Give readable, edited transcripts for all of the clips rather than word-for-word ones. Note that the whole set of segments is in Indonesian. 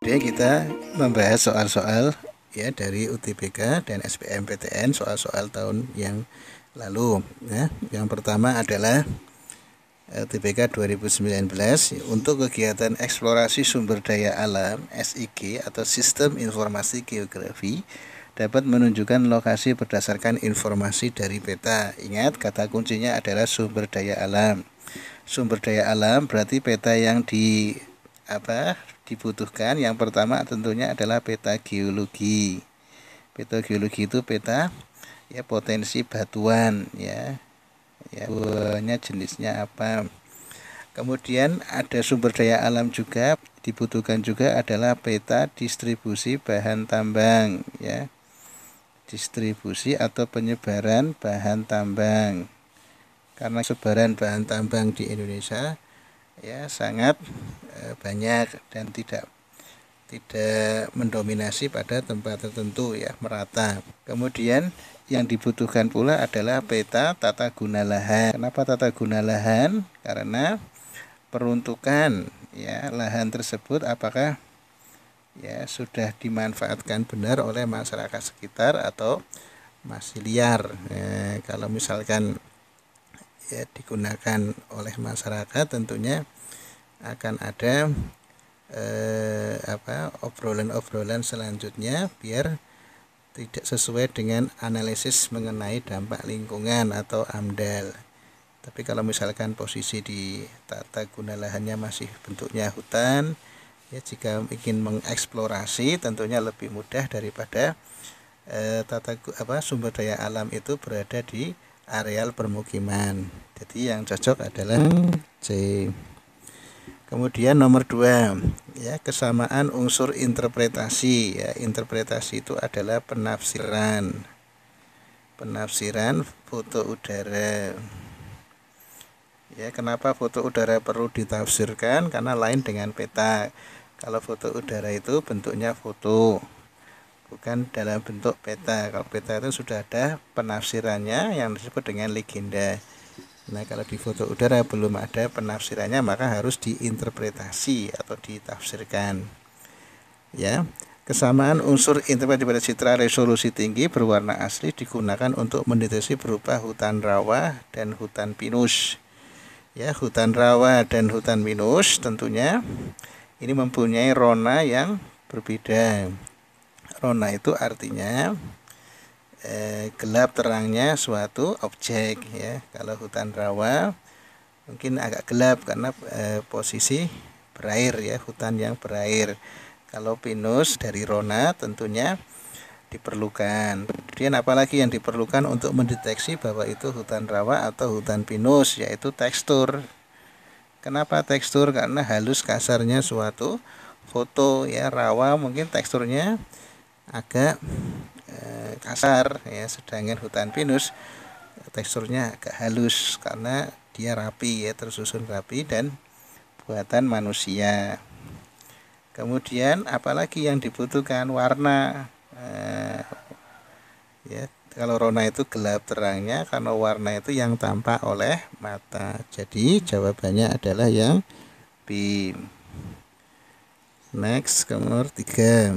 Kemudian kita membahas soal-soal ya dari UTBK dan SBMPTN, soal-soal tahun yang lalu ya. Yang pertama adalah UTBK 2019 untuk kegiatan eksplorasi sumber daya alam SIG atau Sistem Informasi Geografi dapat menunjukkan lokasi berdasarkan informasi dari peta. Ingat, kata kuncinya adalah sumber daya alam. Sumber daya alam berarti peta yang dibutuhkan. Yang pertama tentunya adalah peta geologi. Peta geologi itu peta ya potensi batuan ya jenisnya apa. Kemudian ada sumber daya alam juga dibutuhkan juga adalah peta distribusi bahan tambang ya. Distribusi atau penyebaran bahan tambang. Karena sebaran bahan tambang di Indonesia ya sangat banyak dan tidak mendominasi pada tempat tertentu ya, merata. Kemudian yang dibutuhkan pula adalah peta tata guna lahan. Kenapa tata guna lahan? Karena peruntukan ya lahan tersebut apakah ya sudah dimanfaatkan benar oleh masyarakat sekitar atau masih liar. Kalau misalkan ya digunakan oleh masyarakat, tentunya akan ada obrolan-obrolan selanjutnya biar tidak sesuai dengan analisis mengenai dampak lingkungan atau AMDAL. Tapi kalau misalkan posisi di tata guna lahannya masih bentuknya hutan ya, jika ingin mengeksplorasi tentunya lebih mudah daripada sumber daya alam itu berada di areal permukiman. Jadi yang cocok adalah C. Kemudian nomor 2 ya, kesamaan unsur interpretasi ya. Interpretasi itu adalah penafsiran foto udara ya. Kenapa foto udara perlu ditafsirkan? Karena lain dengan peta. Kalau foto udara itu bentuknya foto, bukan dalam bentuk peta. Kalau peta itu sudah ada penafsirannya yang disebut dengan legenda. Nah, kalau di foto udara belum ada penafsirannya, maka harus diinterpretasi atau ditafsirkan. Ya, kesamaan unsur interpretasi pada citra resolusi tinggi berwarna asli digunakan untuk mendeteksi berupa hutan rawa dan hutan pinus. Ya, hutan rawa dan hutan pinus tentunya ini mempunyai rona yang berbeda. Rona itu artinya gelap terangnya suatu objek ya. Kalau hutan rawa mungkin agak gelap karena posisi berair ya, hutan yang berair. Kalau pinus dari rona tentunya diperlukan. Kemudian apalagi yang diperlukan untuk mendeteksi bahwa itu hutan rawa atau hutan pinus, yaitu tekstur. Kenapa tekstur? Karena halus kasarnya suatu foto ya. Rawa mungkin teksturnya agak kasar ya, sedangkan hutan pinus teksturnya agak halus karena dia rapi ya, tersusun rapi dan buatan manusia. Kemudian apalagi yang dibutuhkan? Warna ya. Kalau rona itu gelap terangnya, kalau warna itu yang tampak oleh mata. Jadi jawabannya adalah yang B. Next, nomor 3.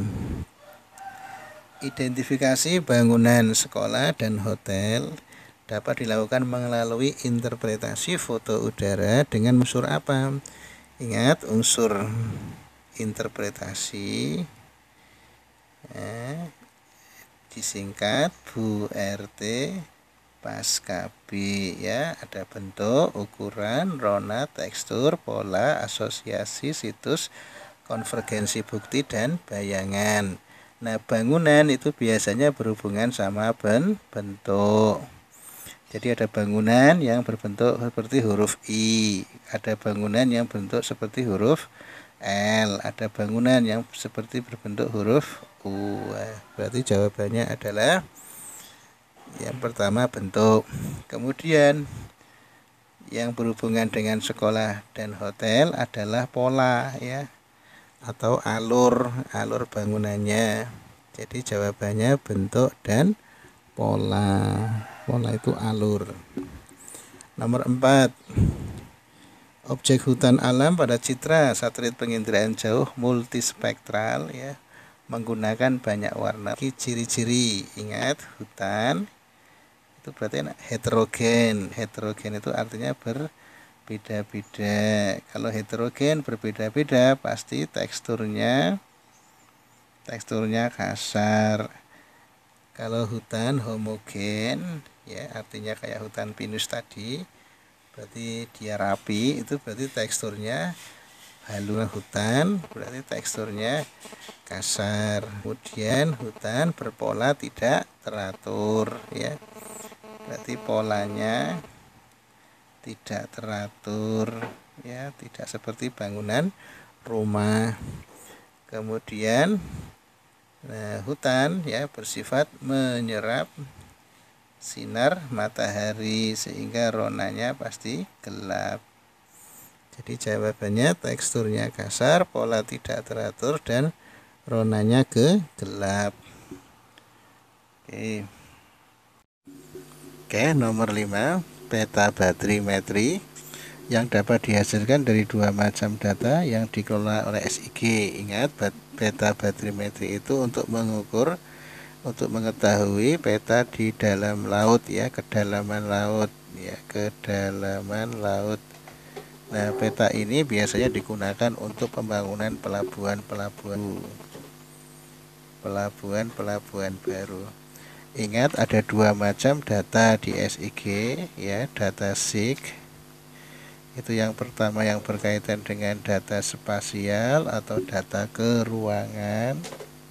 Identifikasi bangunan sekolah dan hotel dapat dilakukan melalui interpretasi foto udara dengan unsur apa? Ingat, unsur interpretasi disingkat Bu RT Pasca B ya. Ada bentuk, ukuran, rona, tekstur, pola, asosiasi, situs, konvergensi bukti, dan bayangan. Nah, bangunan itu biasanya berhubungan sama bentuk. Jadi ada bangunan yang berbentuk seperti huruf I, ada bangunan yang bentuk seperti huruf L, ada bangunan yang seperti berbentuk huruf U. Berarti jawabannya adalah yang pertama bentuk. Kemudian yang berhubungan dengan sekolah dan hotel adalah pola ya, atau alur bangunannya. Jadi jawabannya bentuk dan pola. Pola itu alur. Nomor 4. Objek hutan alam pada citra satelit penginderaan jauh multispektral ya, menggunakan banyak warna. Ciri-ciri, ingat hutan itu berarti heterogen. Heterogen itu artinya berbeda-beda. Kalau heterogen berbeda-beda pasti teksturnya kasar. Kalau hutan homogen ya artinya kayak hutan pinus tadi, berarti dia rapi, itu berarti teksturnya halus. Hutan berarti teksturnya kasar. Kemudian hutan berpola tidak teratur ya, berarti polanya tidak teratur ya, tidak seperti bangunan rumah. Kemudian hutan ya bersifat menyerap sinar matahari sehingga ronanya pasti gelap. Jadi jawabannya teksturnya kasar, pola tidak teratur, dan ronanya gelap. Oke, nomor 5, peta batrimetri yang dapat dihasilkan dari dua macam data yang dikelola oleh SIG. Ingat, peta batrimetri itu untuk mengetahui peta di dalam laut ya, kedalaman laut ya, kedalaman laut. Nah, peta ini biasanya digunakan untuk pembangunan pelabuhan baru. Ingat, ada dua macam data di SIG ya, data SIG. Itu yang pertama yang berkaitan dengan data spasial atau data keruangan,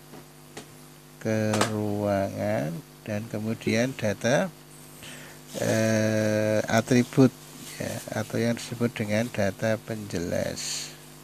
dan kemudian data atribut ya, atau yang disebut dengan data penjelas.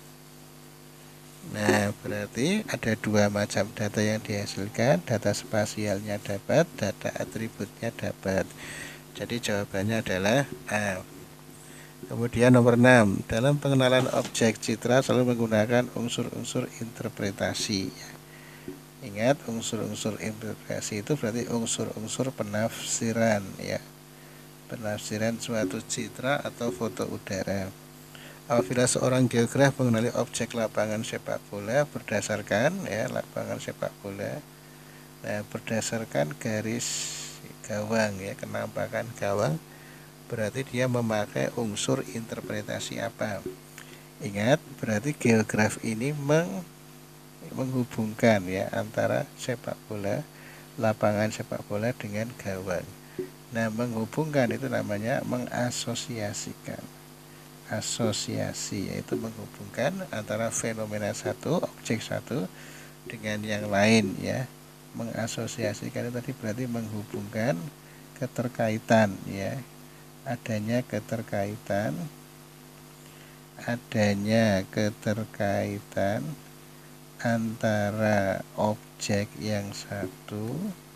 Nah, berarti ada dua macam data yang dihasilkan, data spasialnya dapat, data atributnya dapat. Jadi jawabannya adalah A. Kemudian nomor 6, dalam pengenalan objek citra selalu menggunakan unsur-unsur interpretasi. Ingat, unsur-unsur interpretasi itu berarti unsur-unsur penafsiran ya, penafsiran suatu citra atau foto udara. Apabila seorang geograf mengenali objek lapangan sepak bola berdasarkan ya, lapangan sepak bola, nah, berdasarkan garis gawang ya, kenampakan gawang, berarti dia memakai unsur interpretasi apa? Ingat, berarti geograf ini menghubungkan ya antara sepak bola, lapangan sepak bola dengan gawang. Nah, menghubungkan itu namanya mengasosiasikan. Asosiasi yaitu menghubungkan antara fenomena satu, objek satu dengan yang lain ya. Mengasosiasikan itu tadi berarti menghubungkan keterkaitan ya. Adanya keterkaitan antara objek yang satu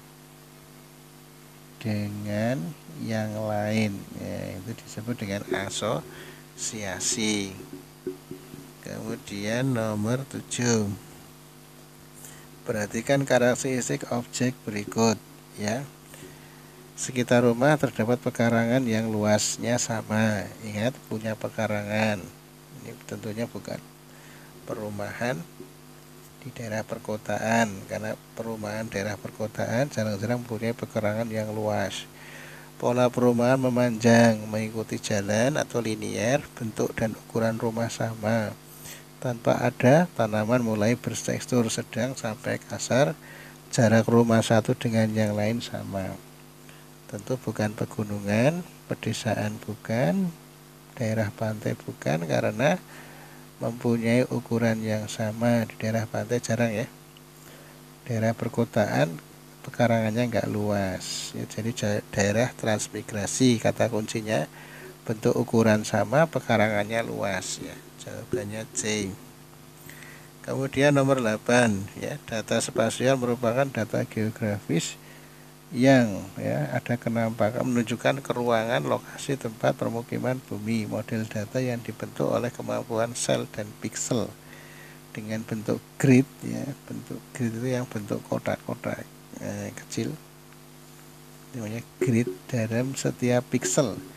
dengan yang lain ya, itu disebut dengan asosiasi. Kemudian nomor 7, perhatikan karakteristik objek berikut ya. Sekitar rumah terdapat pekarangan yang luasnya sama. Ingat, punya pekarangan. Ini tentunya bukan perumahan di daerah perkotaan, karena perumahan daerah perkotaan jarang-jarang mempunyai pekarangan yang luas. Pola perumahan memanjang mengikuti jalan atau linier, bentuk dan ukuran rumah sama, tanpa ada tanaman mulai bertekstur sedang sampai kasar. Jarak rumah satu dengan yang lain sama. Tentu bukan pegunungan, pedesaan bukan, daerah pantai bukan, karena mempunyai ukuran yang sama. Di daerah pantai jarang ya, daerah perkotaan pekarangannya nggak luas ya, jadi daerah transmigrasi kata kuncinya, bentuk ukuran sama, pekarangannya luas ya, jawabannya C. Kemudian nomor 8 ya, data spasial merupakan data geografis yang ya ada kenampakan menunjukkan keruangan, lokasi, tempat permukiman bumi. Model data yang dibentuk oleh kemampuan sel dan piksel dengan bentuk grid ya, bentuk grid itu yang bentuk kotak-kotak kecil, namanya grid dalam setiap piksel.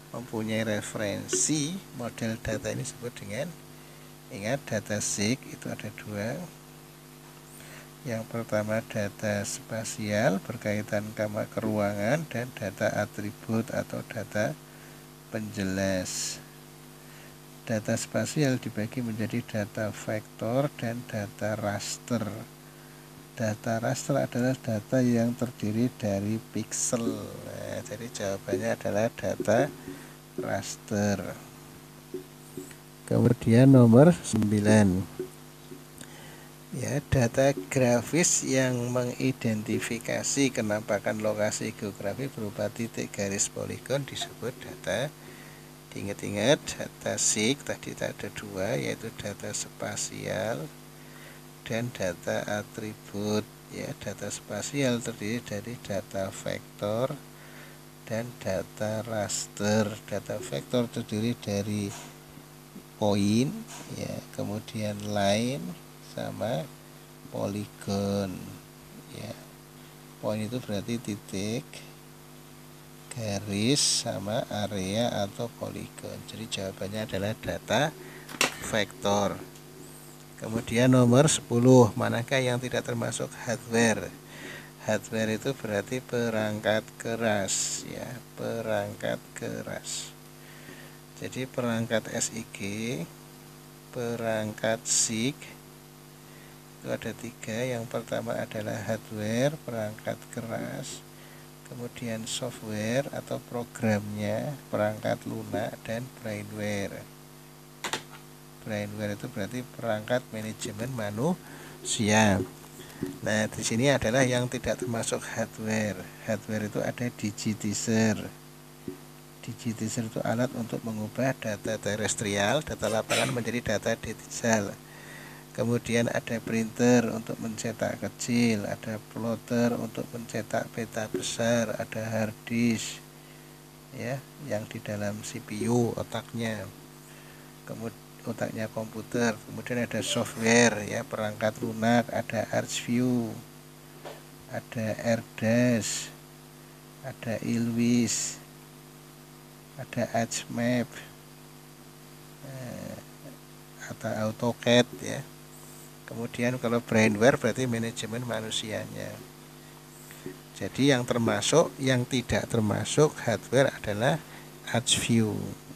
mempunyai referensi model data ini disebut dengan, ingat data SIG itu ada dua. Yang pertama data spasial berkaitan sama keruangan dan data atribut atau data penjelas. Data spasial dibagi menjadi data vektor dan data raster. Data raster adalah data yang terdiri dari piksel. Nah, jadi jawabannya adalah data raster. Kemudian nomor 9. Ya, data grafis yang mengidentifikasi kenampakan lokasi geografi berupa titik, garis, poligon disebut data. Diingat-ingat data SIG tadi ada dua, yaitu data spasial dan data atribut. Ya, data spasial terdiri dari data vektor dan data raster. Data vektor terdiri dari poin, ya, kemudian line sama poligon. Ya, poin itu berarti titik, garis sama area atau poligon. Jadi jawabannya adalah data vektor. Kemudian nomor 10, manakah yang tidak termasuk hardware? Hardware itu berarti perangkat keras, ya, perangkat keras. Jadi perangkat SIG, perangkat SIG itu ada tiga. Yang pertama adalah hardware, perangkat keras, kemudian software atau programnya, perangkat lunak, dan brainware. Brainware itu berarti perangkat manajemen manusia. Nah, di sini adalah yang tidak termasuk hardware. Hardware itu ada digitizer. Digitizer itu alat untuk mengubah data terestrial, data lapangan menjadi data digital. Kemudian ada printer untuk mencetak kecil, ada plotter untuk mencetak peta besar, ada hard disk, ya, yang di dalam CPU otaknya, kemudian otaknya komputer. Kemudian ada software, ya, perangkat lunak, ada ArchView, ada AirDAS, ada ILWIS, ada HMap, atau AutoCAD, ya. Kemudian kalau brainware berarti manajemen manusianya. Jadi yang termasuk, yang tidak termasuk hardware adalah ArchView.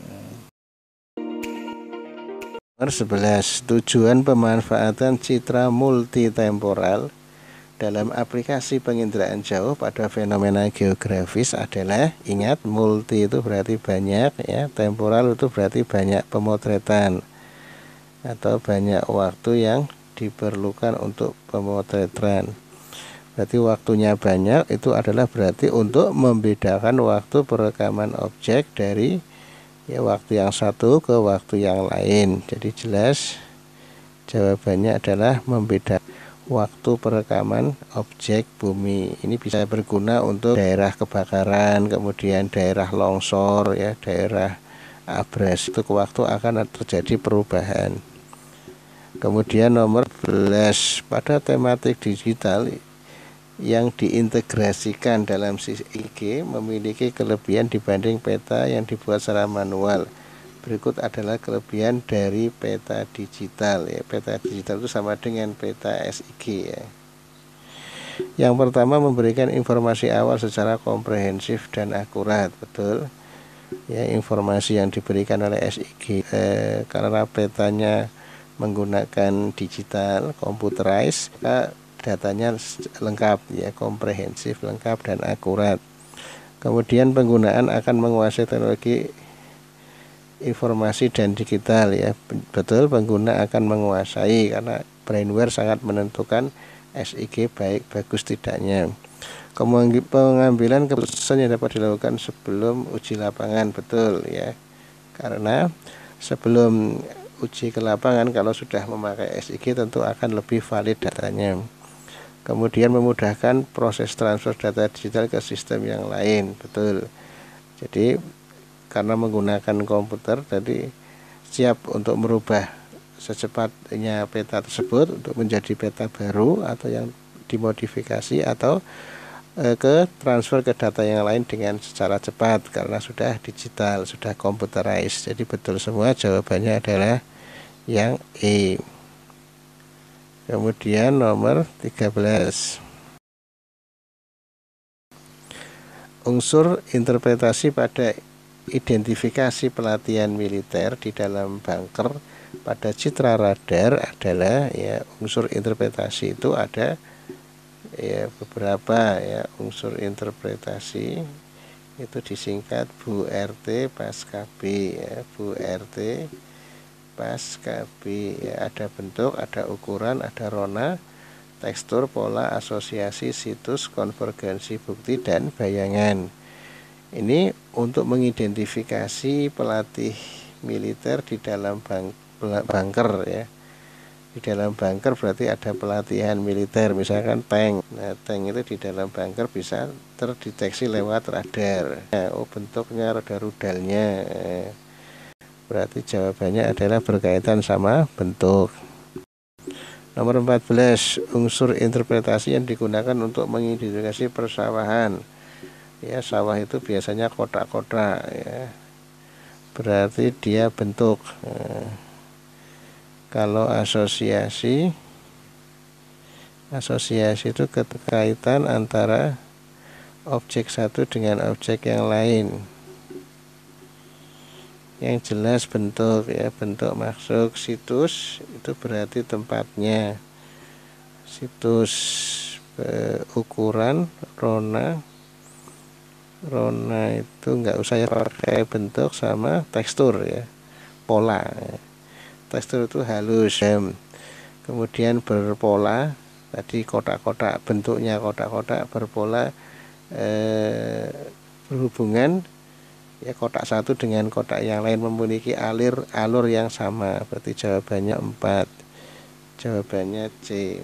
Nomor 11, tujuan pemanfaatan citra multitemporal dalam aplikasi penginderaan jauh pada fenomena geografis adalah, ingat, multi itu berarti banyak, ya, temporal itu berarti banyak pemotretan atau banyak waktu yang diperlukan untuk pemotretan. Berarti waktunya banyak, itu adalah berarti untuk membedakan waktu perekaman objek dari, ya, waktu yang satu ke waktu yang lain. Jadi jelas jawabannya adalah membedakan waktu perekaman objek bumi. Ini bisa berguna untuk daerah kebakaran, kemudian daerah longsor, ya, daerah abrasi, itu ke waktu akan terjadi perubahan. Kemudian nomor 11, pada tematik digital yang diintegrasikan dalam SIG memiliki kelebihan dibanding peta yang dibuat secara manual. Berikut adalah kelebihan dari peta digital, ya. Peta digital itu sama dengan peta SIG, ya. Yang pertama, memberikan informasi awal secara komprehensif dan akurat. Betul, ya, informasi yang diberikan oleh SIG karena petanya menggunakan digital, computerized, datanya lengkap, ya, komprehensif, lengkap, dan akurat. Kemudian penggunaan akan menguasai teknologi informasi dan digital, ya. Betul, pengguna akan menguasai karena brainware sangat menentukan SIG baik bagus tidaknya. Pengambilan keputusan yang dapat dilakukan sebelum uji lapangan. Betul, ya, karena sebelum uji ke lapangan, kalau sudah memakai SIG tentu akan lebih valid datanya. Kemudian memudahkan proses transfer data digital ke sistem yang lain. Betul. Jadi karena menggunakan komputer, jadi siap untuk merubah secepatnya peta tersebut untuk menjadi peta baru atau yang dimodifikasi atau ke transfer ke data yang lain dengan secara cepat karena sudah digital, sudah computerized. Jadi betul semua, jawabannya adalah yang E. Kemudian nomor 13. Unsur interpretasi pada identifikasi pelatihan militer di dalam bunker pada citra radar adalah, ya, unsur interpretasi itu ada, ya, beberapa, ya, unsur interpretasi itu disingkat Bu RT pas KB, ya, Bu RT pas KB, ya, ada bentuk, ada ukuran, ada rona, tekstur, pola, asosiasi, situs, konvergensi bukti, dan bayangan. Ini untuk mengidentifikasi pelatih militer di dalam bunker, ya. Di dalam bunker berarti ada pelatihan militer, misalkan tank. Nah, tank itu di dalam bunker bisa terdeteksi lewat radar. Oh, bentuknya, ada rudalnya. Berarti jawabannya adalah berkaitan sama bentuk. Nomor 14, unsur interpretasi yang digunakan untuk mengidentifikasi persawahan. Ya, sawah itu biasanya kotak-kotak, ya. Berarti dia bentuk. Kalau asosiasi itu keterkaitan antara objek satu dengan objek yang lain. Yang jelas bentuk, ya, bentuk masuk. Situs itu berarti tempatnya. Situs, ukuran, rona itu nggak usah ya, pakai bentuk sama tekstur, ya, pola, ya. Tekstur itu halus, kemudian berpola, tadi kotak-kotak, bentuknya kotak-kotak, berpola, berhubungan, ya, kotak satu dengan kotak yang lain memiliki alur yang sama. Berarti jawabannya 4. Jawabannya C.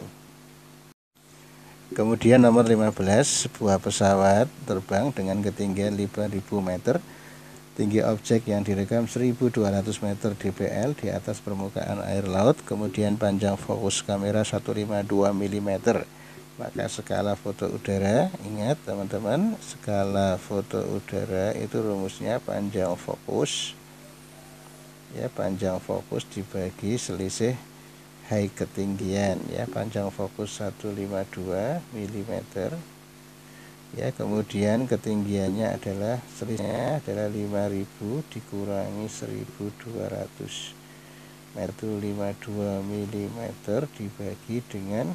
Kemudian nomor 15, sebuah pesawat terbang dengan ketinggian 5.000 meter. Tinggi objek yang direkam 1.200 meter dpl di atas permukaan air laut. Kemudian panjang fokus kamera 152 mm. Maka skala foto udara, ingat teman-teman, skala foto udara itu rumusnya panjang fokus, ya, panjang fokus dibagi selisih high ketinggian, ya, panjang fokus 152 mm, ya, kemudian ketinggiannya adalah selisihnya adalah 5.000 dikurangi 1.200 meter, 52 mm dibagi dengan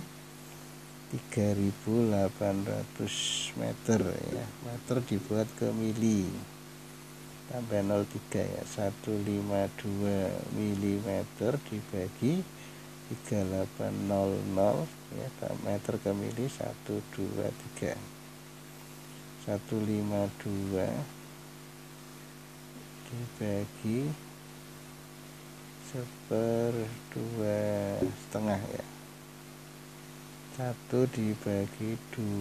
3.800 meter, ya. Meter dibuat ke mili, tambah 03, ya, 152 mm dibagi 3800, ya, meter ke mili 123. 152 dibagi 1/2, ya. 1 dibagi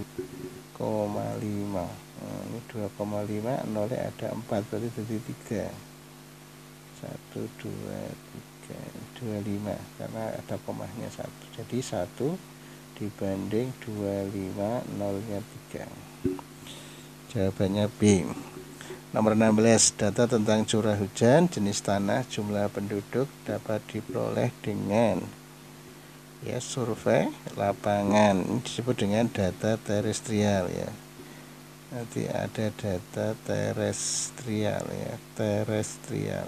2,5. Ini 2,5, nolnya ada 4, berarti jadi 3. 1, 2, 3, 25 karena ada komanya 1. Jadi 1 dibanding 25, nolnya 3. Jawabannya B. Nomor 16, data tentang curah hujan, jenis tanah, jumlah penduduk dapat diperoleh dengan, ya, survei lapangan. Ini disebut dengan data terestrial, ya. Nanti ada data terestrial, ya, terestrial.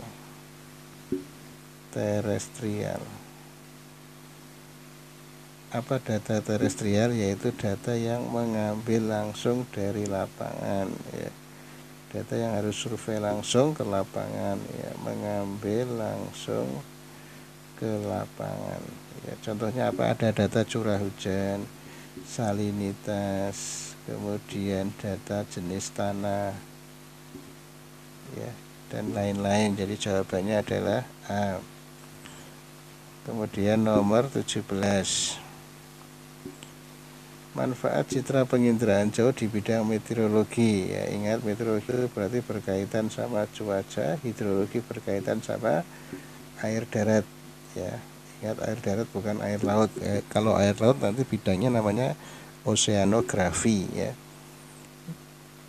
Apa data terestrial? Yaitu data yang mengambil langsung dari lapangan, ya. Data yang harus survei langsung ke lapangan, ya, mengambil langsung ke lapangan, ya. Contohnya apa? Ada data curah hujan, salinitas, kemudian data jenis tanah, ya, dan lain-lain. Jadi jawabannya adalah A. Kemudian nomor 17, manfaat citra penginderaan jauh di bidang meteorologi, ya. Ingat, meteorologi itu berarti berkaitan sama cuaca, hidrologi berkaitan sama air darat, ya. Ingat, air darat bukan air laut, ya. Kalau air laut nanti bidangnya namanya oceanografi, ya.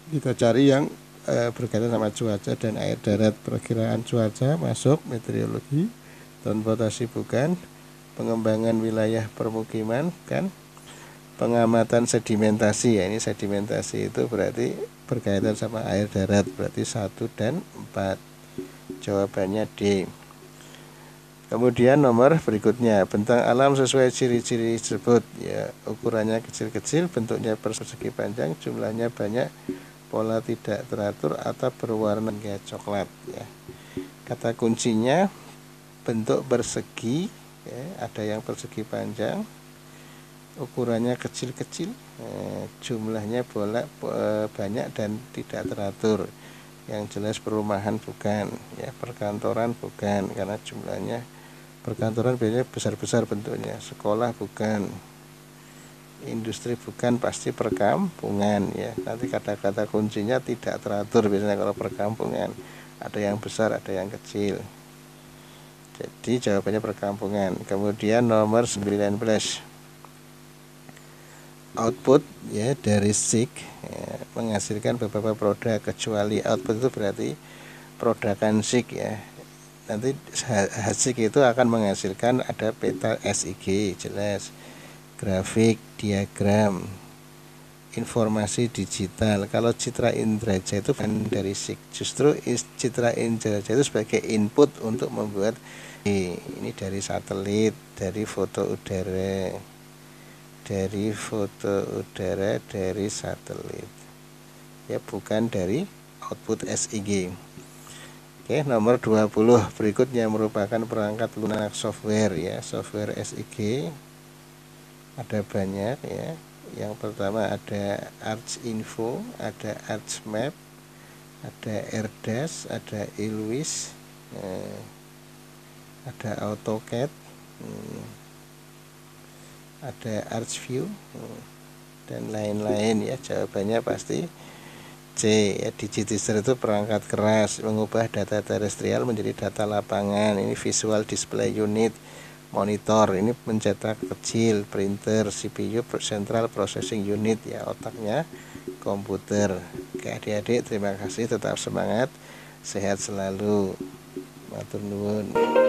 kita cari yang berkaitan sama cuaca dan air darat. Perkiraan cuaca masuk, meteorologi, transportasi bukan, pengembangan wilayah permukiman kan, pengamatan sedimentasi, ya ini sedimentasi itu berarti berkaitan sama air darat, berarti 1 dan 4. Jawabannya D. Kemudian nomor berikutnya, bentang alam sesuai ciri-ciri tersebut, ya ukurannya kecil-kecil, bentuknya persegi panjang, jumlahnya banyak, pola tidak teratur atau berwarna hingga coklat, ya. Kata kuncinya bentuk persegi, ya, ada yang persegi panjang, ukurannya kecil-kecil, jumlahnya banyak dan tidak teratur. Yang jelas perumahan bukan, ya perkantoran bukan, karena jumlahnya perkantoran biasanya besar-besar bentuknya. Sekolah bukan, industri bukan, pasti perkampungan, ya. Nanti kata-kata kuncinya tidak teratur biasanya kalau perkampungan, ada yang besar ada yang kecil, jadi jawabannya perkampungan. Kemudian nomor 19, output, ya dari SIG, ya, menghasilkan beberapa produk, kecuali output itu berarti produkan SIG, ya. Nanti SIG itu akan menghasilkan ada peta SIG, jelas, grafik, diagram, informasi digital. Kalau citra inderaja itu bukan dari SIG, justru citra inderaja itu sebagai input untuk membuat ini dari satelit, dari foto udara, dari satelit, ya bukan dari output SIG. Oke, nomor 20 berikutnya merupakan perangkat lunak software, ya software SIG ada banyak, ya. Yang pertama ada ArchInfo, ada ArchMap, ada AirDAS, ada Illuis, ada AutoCAD, ada ArchView, dan lain-lain, ya. Jawabannya pasti C, ya. Digitizer itu perangkat keras mengubah data terestrial menjadi data lapangan. Ini visual display unit, monitor, ini pencetak kecil, printer, CPU, central processing unit, ya otaknya komputer. Oke adik-adik, terima kasih, tetap semangat, sehat selalu, matur nuwun.